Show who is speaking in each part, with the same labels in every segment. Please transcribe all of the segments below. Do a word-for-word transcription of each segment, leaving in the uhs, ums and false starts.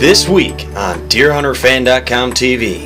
Speaker 1: This week on Deer Hunter Fan dot com T V.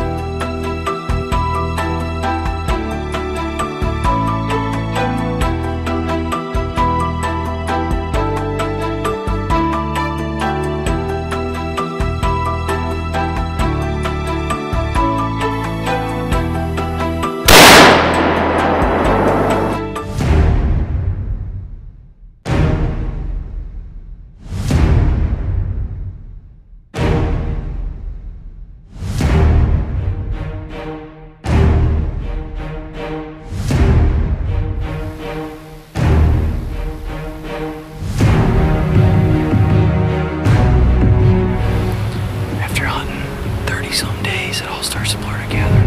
Speaker 2: Some days it all starts to blur together.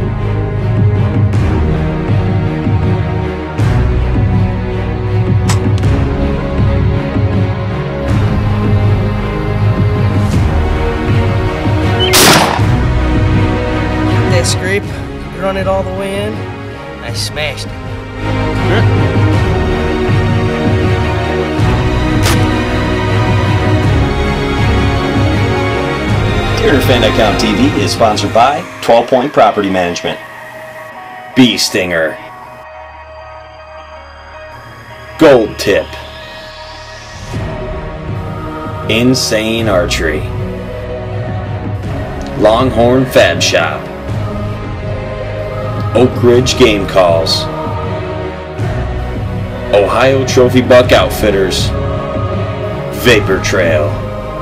Speaker 3: That scrape, run it all the way in. I smashed it.
Speaker 1: Deer Hunter Fan dot com T V is sponsored by twelve point Property Management, Bee Stinger, Gold Tip, Insane Archery, Longhorn Fab Shop, Oak Ridge Game Calls, Ohio Trophy Buck Outfitters, Vapor Trail,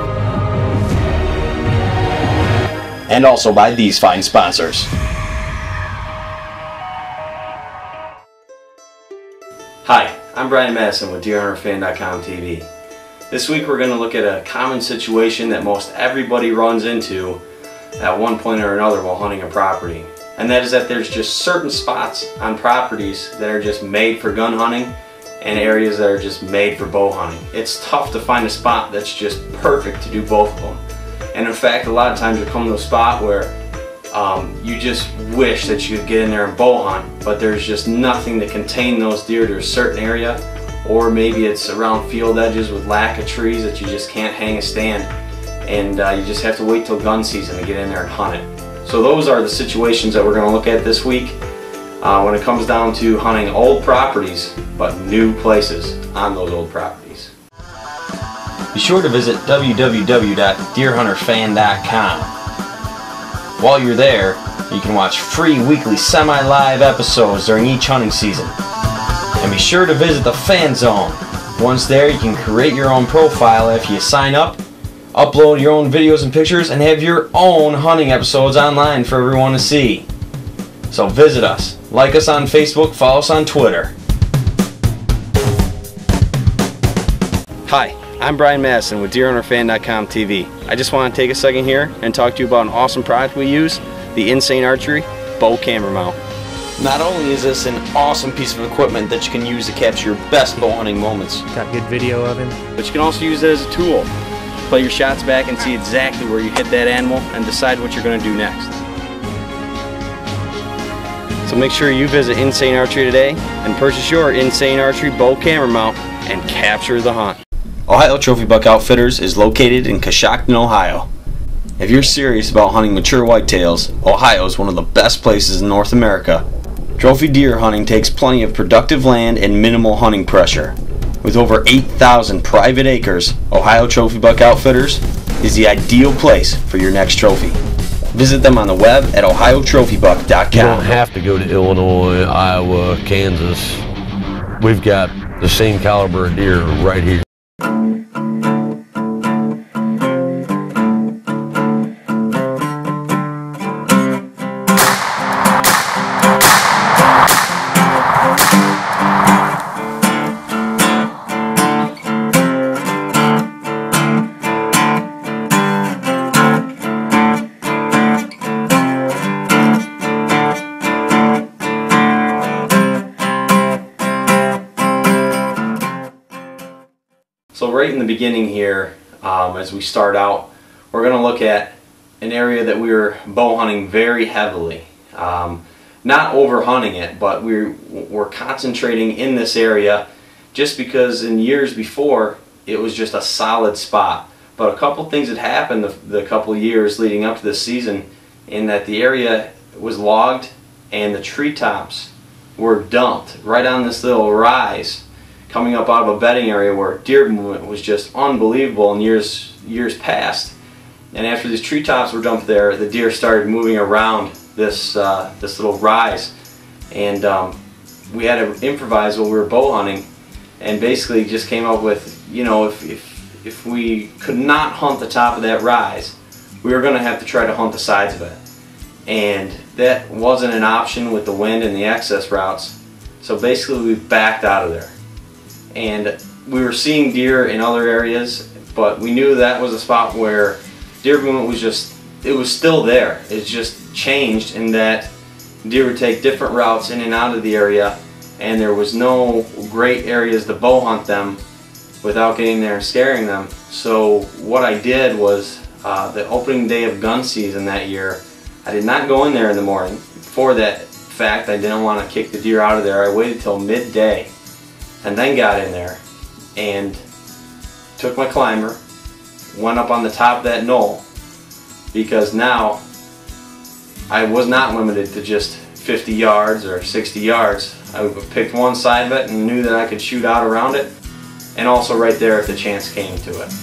Speaker 1: and also by these fine sponsors. Hi, I'm Brian Madison with Deer Hunter Fan dot com T V. This week we're going to look at a common situation that most everybody runs into at one point or another while hunting a property. And that is that there's just certain spots on properties that are just made for gun hunting and areas that are just made for bow hunting. It's tough to find a spot that's just perfect to do both of them. And in fact, a lot of times you come to a spot where um, you just wish that you could get in there and bow hunt, but there's just nothing to contain those deer to a certain area, or maybe it's around field edges with lack of trees that you just can't hang a stand, and uh, you just have to wait till gun season to get in there and hunt it. So those are the situations that we're going to look at this week uh, when it comes down to hunting old properties, but new places on those old properties. Be sure to visit w w w dot deer hunter fan dot com. While you're there, you can watch free weekly semi-live episodes during each hunting season. And be sure to visit the Fan Zone. Once there, you can create your own profile after you sign up, upload your own videos and pictures, and have your own hunting episodes online for everyone to see. So visit us, like us on Facebook, follow us on Twitter. Hi, I'm Brian Madison with Deer Hunter Fan dot com T V. I just want to take a second here and talk to you about an awesome product we use, the Insane Archery Bow Camera Mount. Not only is this an awesome piece of equipment that you can use to capture your best bow hunting moments,
Speaker 3: Got good video of him.
Speaker 1: but you can also use it as a tool. Play your shots back and see exactly where you hit that animal and decide what you're going to do next. So make sure you visit Insane Archery today and purchase your Insane Archery Bow Camera Mount and capture the hunt. Ohio Trophy Buck Outfitters is located in Coshocton, Ohio. If you're serious about hunting mature whitetails, Ohio is one of the best places in North America. Trophy deer hunting takes plenty of productive land and minimal hunting pressure. With over eight thousand private acres, Ohio Trophy Buck Outfitters is the ideal place for your next trophy. Visit them on the web at ohio trophy buck dot com.
Speaker 4: You don't have to go to Illinois, Iowa, Kansas. We've got the same caliber of deer right here.
Speaker 1: So right in the beginning here, um, as we start out, we're going to look at an area that we were bow hunting very heavily. Um, not over hunting it, but we're, we're concentrating in this area just because in years before it was just a solid spot. But a couple things had happened the, the couple years leading up to this season, in that the area was logged and the treetops were dumped right on this little rise coming up out of a bedding area where deer movement was just unbelievable in years years past. And after these treetops were dumped there, the deer started moving around this uh, this little rise, and um, we had to improvise while we were bow hunting, and basically just came up with, you know, if, if if we could not hunt the top of that rise, we were going to have to try to hunt the sides of it. And that wasn't an option with the wind and the access routes. So basically we backed out of there. And we were seeing deer in other areas, but we knew that was a spot where deer movement was just, it was still there. It just changed in that deer would take different routes in and out of the area, and there was no great areas to bow hunt them without getting there and scaring them. So what I did was, uh, the opening day of gun season that year, I did not go in there in the morning. For that fact, I didn't want to kick the deer out of there. I waited till midday and then got in there and took my climber, went up on the top of that knoll, because now I was not limited to just fifty yards or sixty yards. I picked one side of it and knew that I could shoot out around it, and also right there if the chance came to it.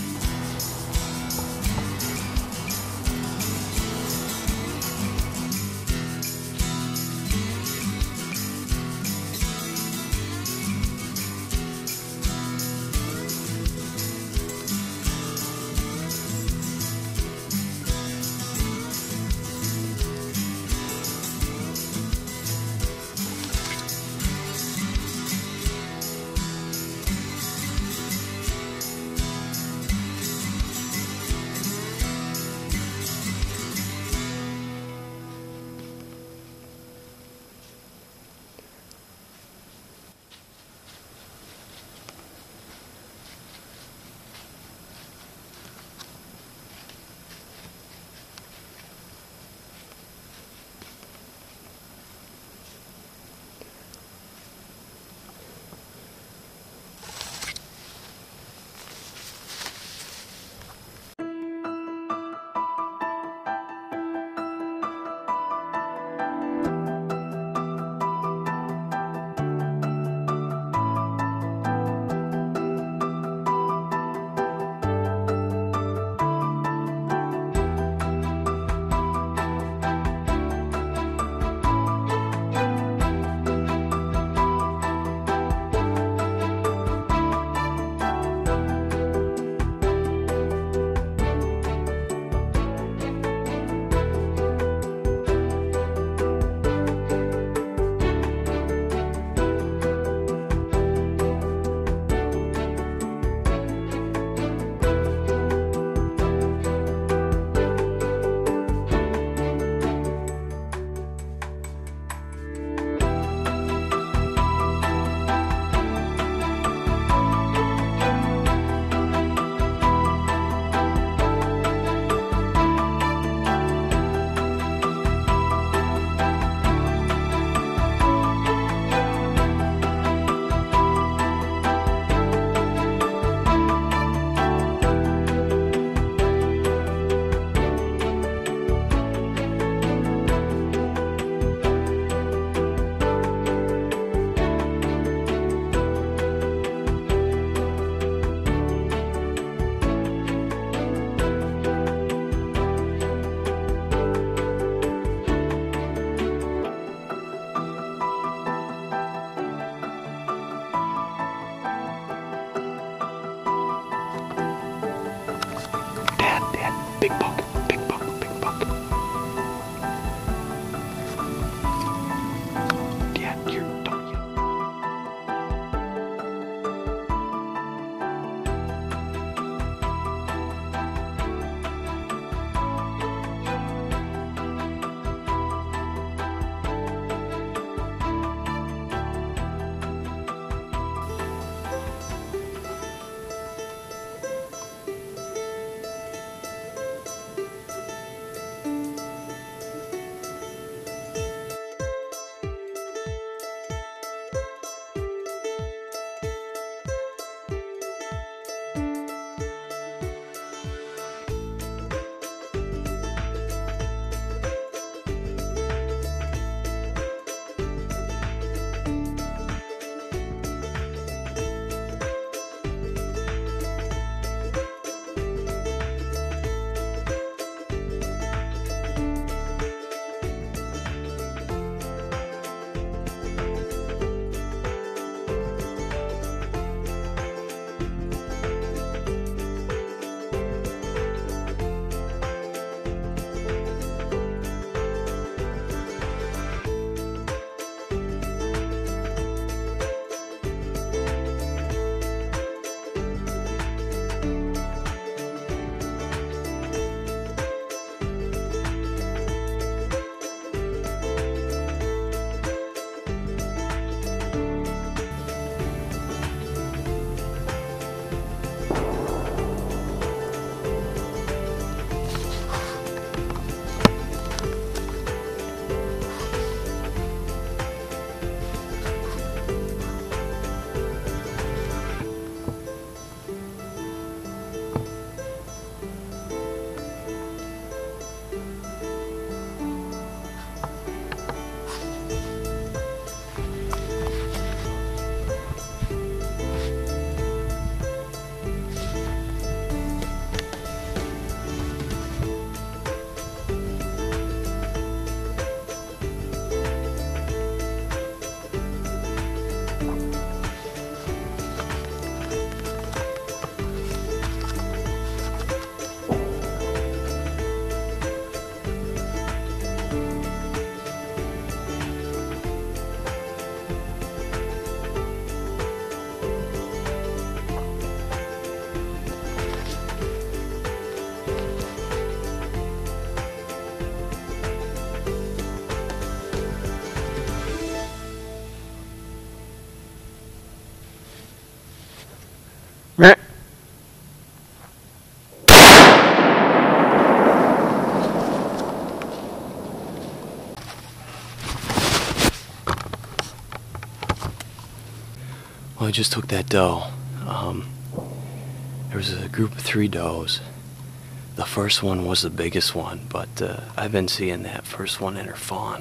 Speaker 1: Well, I just took that doe. Um, there was a group of three does. The first one was the biggest one, but uh, I've been seeing that first one in her fawn.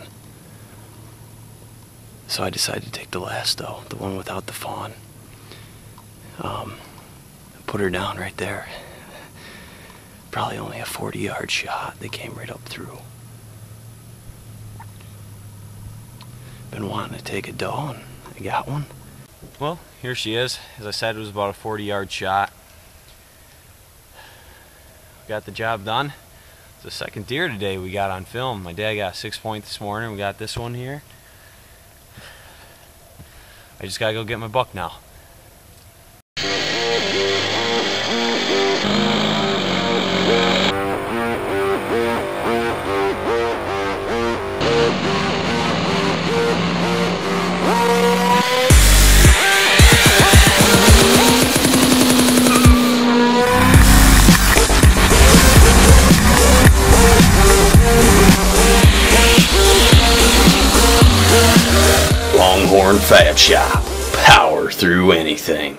Speaker 1: So I decided to take the last doe, the one without the fawn. Um, put her down right there. Probably only a forty yard shot. They came right up through. Been wanting to take a doe, and I got one. Well, here she is. As I said, it was about a forty yard shot. Got the job done. It's the second deer today we got on film. My dad got a six point this morning. We got this one here. I just gotta go get my buck now. Longhorn Fab Shop. Power through anything.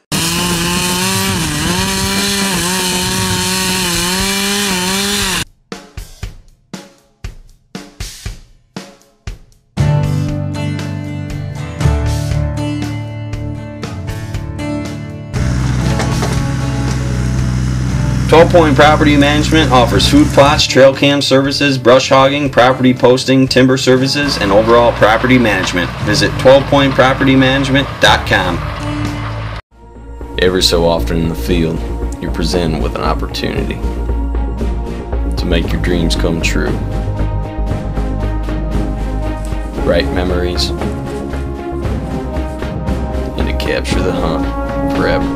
Speaker 1: twelve Point Property Management offers food plots, trail cam services, brush hogging, property posting, timber services, and overall property management. Visit twelve point property management dot com. Every so often in the field, you're presented with an opportunity to make your dreams come true. Write memories and to capture the hunt forever.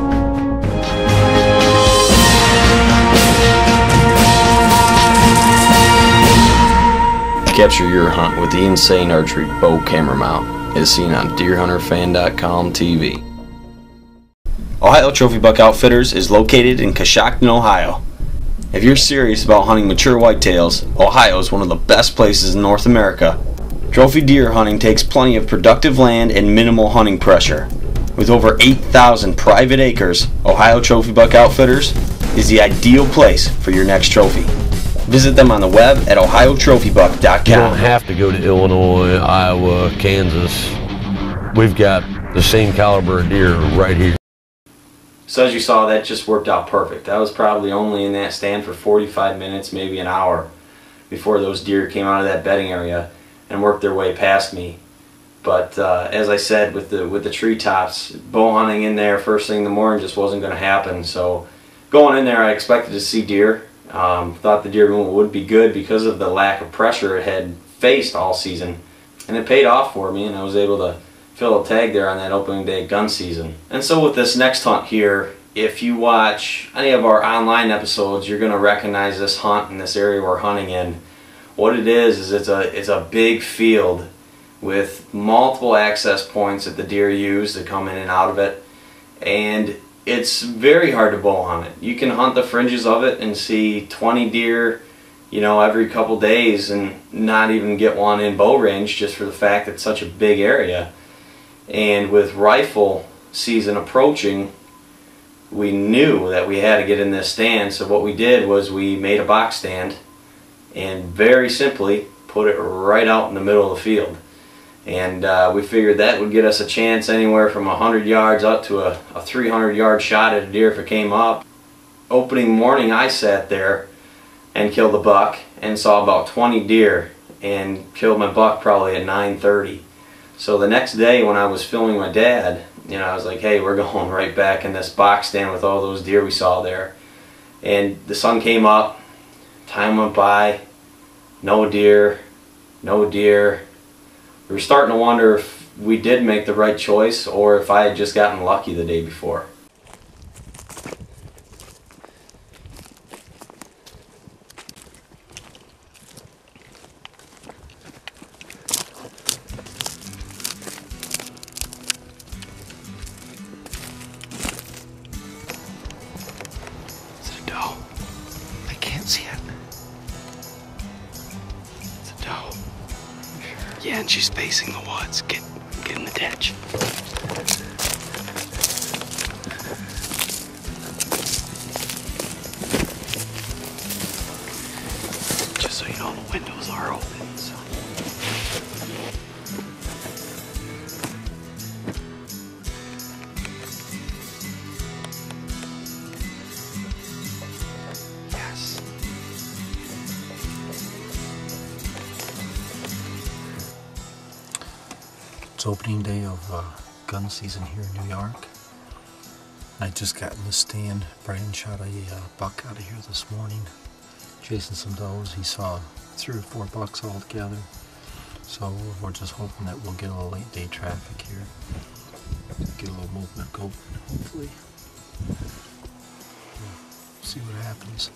Speaker 1: Capture your hunt with the insane archery bow camera mount, as seen on deer hunter fan dot com T V. Ohio Trophy Buck Outfitters is located in Coshocton, Ohio. If you're serious about hunting mature whitetails, Ohio is one of the best places in North America. Trophy deer hunting takes plenty of productive land and minimal hunting pressure. With over eight thousand private acres, Ohio Trophy Buck Outfitters is the ideal place for your next trophy. Visit them on the web at ohio trophy buck dot com.
Speaker 4: You don't have to go to Illinois, Iowa, Kansas. We've got the same caliber of deer right here.
Speaker 1: So as you saw, that just worked out perfect. I was probably only in that stand for forty-five minutes, maybe an hour, before those deer came out of that bedding area and worked their way past me. But uh, as I said, with the with the treetops, bow hunting in there first thing in the morning just wasn't going to happen. So going in there, I expected to see deer. Um, thought the deer movement would be good because of the lack of pressure it had faced all season, and it paid off for me, and I was able to fill a tag there on that opening day gun season. And so with this next hunt here, if you watch any of our online episodes, you're going to recognize this hunt in this area we're hunting in. What it is is it's a it's a big field with multiple access points that the deer use to come in and out of it, and it's very hard to bow hunt it. You can hunt the fringes of it and see twenty deer, you know, every couple days and not even get one in bow range just for the fact that it's such a big area. And with rifle season approaching, we knew that we had to get in this stand. So what we did was we made a box stand and very simply put it right out in the middle of the field. And uh, we figured that would get us a chance anywhere from one hundred yards up to a, a three hundred yard shot at a deer if it came up. Opening morning, I sat there and killed a buck and saw about twenty deer and killed my buck probably at nine thirty. So the next day when I was filming my dad, you know, I was like, hey, we're going right back in this box stand with all those deer we saw there. And the sun came up, time went by, no deer, no deer. We were starting to wonder if we did make the right choice or if I had just gotten lucky the day before.
Speaker 2: Yeah, and she's facing the woods. Get, get in the ditch. Just so you know, the windows are open, so. Yes.
Speaker 5: It's opening day of uh, gun season here in New York. I just got in the stand. Brian shot a uh, buck out of here this morning, chasing some does. He saw three or four bucks all together. So we're just hoping that we'll get a little late day traffic here. Get a little movement going, hopefully. We'll see what happens.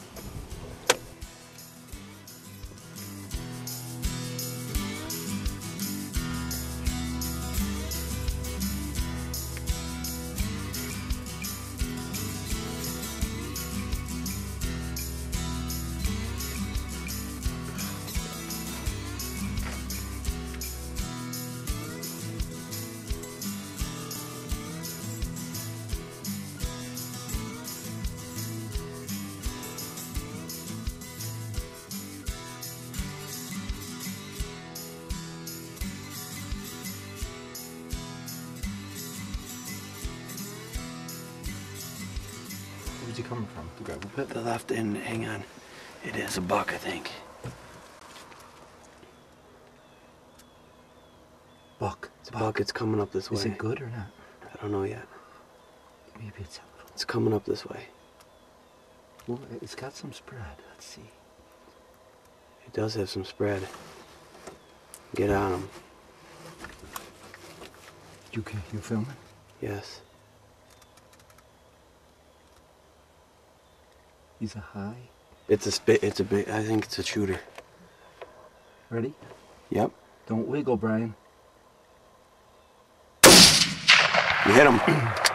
Speaker 5: Where's he coming from? The gravel pit?
Speaker 2: The left end, hang on. It is a buck, I think.
Speaker 5: Buck.
Speaker 2: It's a buck. It's coming up this way.
Speaker 5: Is it good or not?
Speaker 2: I don't know yet.
Speaker 5: Maybe it's a little.
Speaker 2: It's coming up this way.
Speaker 5: Well, it's got some spread. Let's see.
Speaker 2: It does have some spread. Get on him.
Speaker 5: You okay? You filming?
Speaker 2: Yes.
Speaker 5: He's a high.
Speaker 2: It's a spit. It's a big. I think it's a shooter.
Speaker 5: Ready?
Speaker 2: Yep.
Speaker 5: Don't wiggle, Brian.
Speaker 2: You hit him.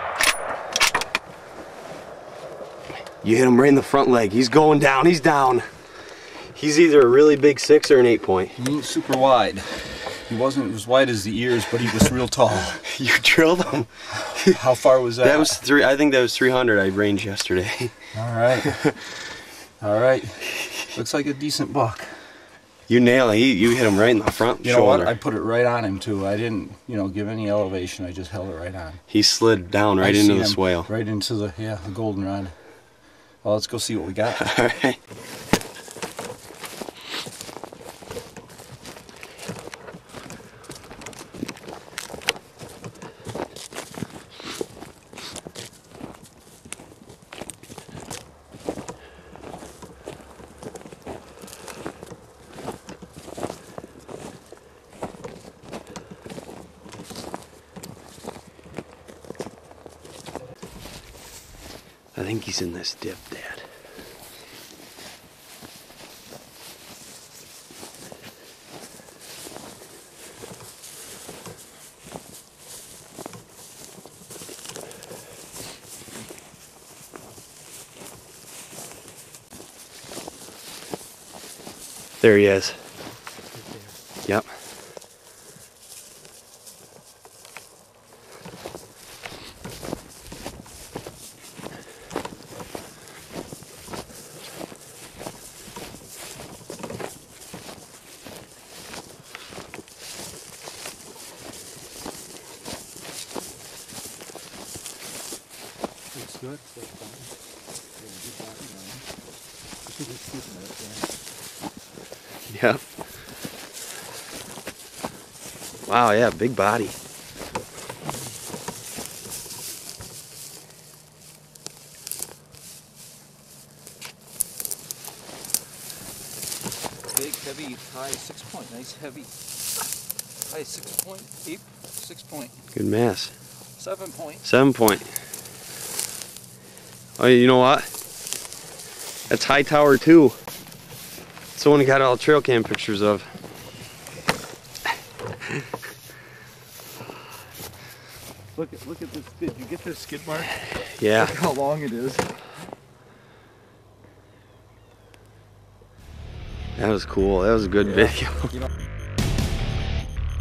Speaker 2: You hit him right in the front leg. He's going down. He's down. He's either a really big six or an eight point.
Speaker 6: He ain't super wide. He wasn't as wide as the ears, but he was real tall.
Speaker 2: You drilled him.
Speaker 6: How far was that?
Speaker 2: That was three. I think that was three hundred. I ranged yesterday.
Speaker 6: All right. All right. Looks like a decent buck.
Speaker 2: You nailed it. You, you hit him right in the front
Speaker 6: You know
Speaker 2: shoulder.
Speaker 6: what? I put it right on him too. I didn't, you know, give any elevation. I just held it right on.
Speaker 2: He slid down right
Speaker 6: I
Speaker 2: into
Speaker 6: see
Speaker 2: the
Speaker 6: him
Speaker 2: swale.
Speaker 6: Right into the yeah, the goldenrod. Well, let's go see what we got.
Speaker 2: All right. I think he's in this dip, Dad. There he is. Yep.
Speaker 5: Looks good.
Speaker 2: Yep. Wow, yeah, big body.
Speaker 6: Big, heavy, high six point. Nice, heavy. High six point. Eight, six point.
Speaker 2: Good mass.
Speaker 6: Seven point.
Speaker 2: Seven point. Oh, you know what? That's High Tower two. It's the one he got all trail cam pictures of.
Speaker 6: Look at look at this. Did you get this skid mark?
Speaker 2: Yeah.
Speaker 6: Look how long it is.
Speaker 2: That was cool. That was a good
Speaker 6: Yeah.
Speaker 2: video.
Speaker 6: You know,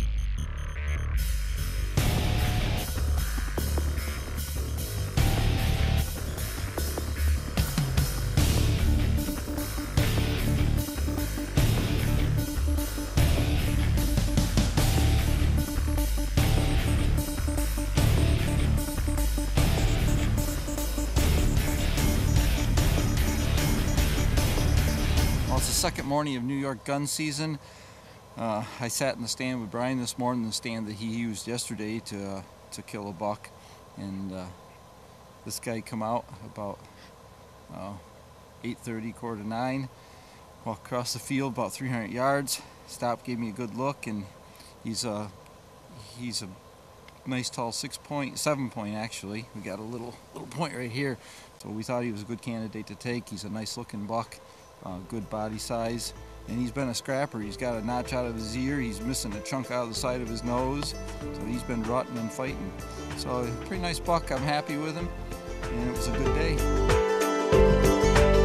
Speaker 6: second morning of New York gun season. Uh, I sat in the stand with Brian this morning, the stand that he used yesterday to uh, to kill a buck, and uh, this guy come out about uh, eight thirty, quarter to nine, walked across the field about three hundred yards, stopped, gave me a good look, and he's a he's a nice tall six point, seven point actually. We got a little little point right here, so we thought he was a good candidate to take. He's a nice looking buck, uh, good body size, and he's been a scrapper. He's got a notch out of his ear, he's missing a chunk out of the side of his nose, so he's been rutting and fighting. So pretty nice buck, I'm happy with him, and it was a good day.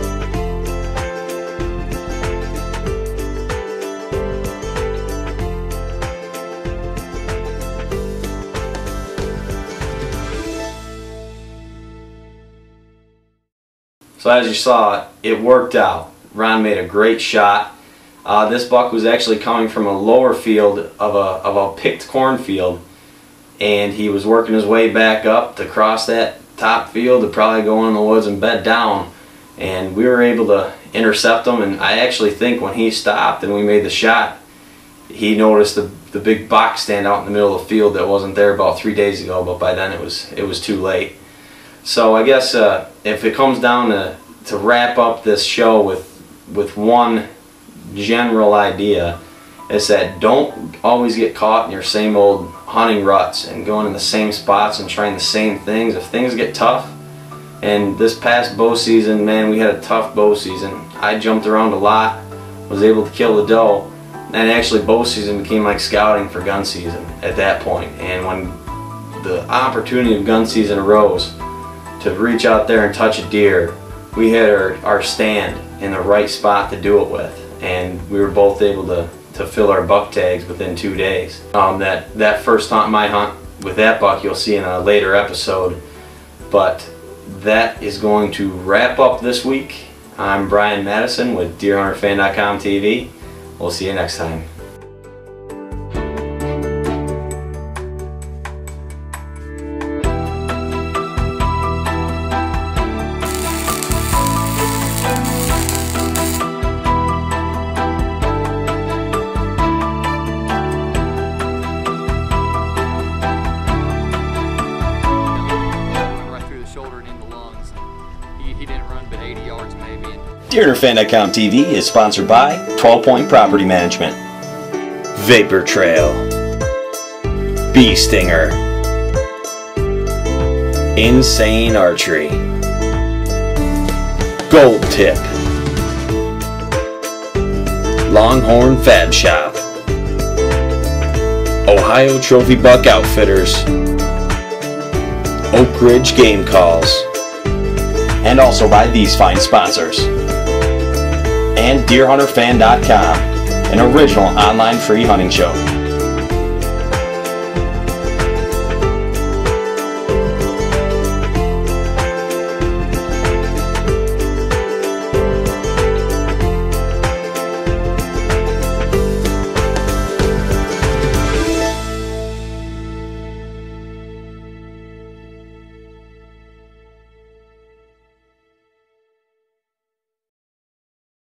Speaker 1: So as you saw, it worked out. Ron made a great shot. Uh, this buck was actually coming from a lower field of a, of a picked cornfield, and he was working his way back up to cross that top field to probably go in the woods and bed down, and we were able to intercept him. And I actually think when he stopped and we made the shot, he noticed the, the big box stand out in the middle of the field that wasn't there about three days ago, but by then it was, it was too late. So I guess uh, if it comes down to, to wrap up this show with, with one general idea, it's that don't always get caught in your same old hunting ruts and going in the same spots and trying the same things. If things get tough, and this past bow season, man, we had a tough bow season. I jumped around a lot, was able to kill the doe, and actually bow season became like scouting for gun season at that point. And when the opportunity of gun season arose to reach out there and touch a deer, we had our, our stand in the right spot to do it with, and we were both able to, to fill our buck tags within two days. Um, that, that first hunt, my hunt with that buck, you'll see in a later episode, but that is going to wrap up this week. I'm Brian Madison with Deer Hunter Fan dot com T V. We'll see you next time.
Speaker 2: Deer Hunter Fan dot com T V is sponsored by twelve point Property Management, Vapor Trail, Bee Stinger, Insane Archery, Gold Tip, Longhorn Fab Shop, Ohio Trophy Buck Outfitters, Oak Ridge Game Calls, and also by these fine sponsors. And Deer Hunter Fan dot com, an original online free hunting show.